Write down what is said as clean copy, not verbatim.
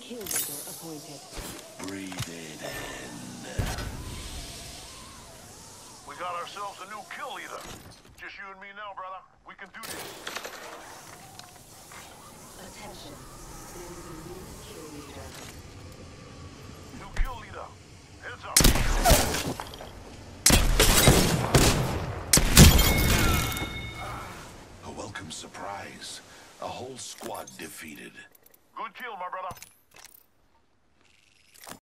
kill leader appointed. Breathe it in. We got ourselves a new kill leader. Just you and me now, brother. We can do this. Attention. There is a new kill leader. New kill leader. Heads up. A welcome surprise. A whole squad defeated. Good kill, my brother.